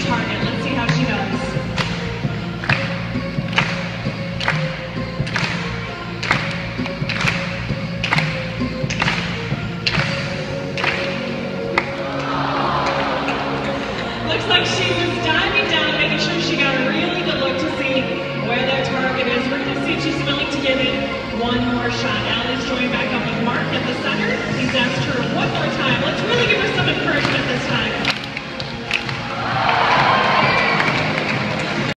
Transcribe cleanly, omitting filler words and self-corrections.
target. Let's see how she does. Looks like she was diving down, making sure she got a really good look to see where that target is. We're going to see if she's willing to give it one more shot. Allie's joined back up with Mark at the center. He's asked her one more time. Let's really give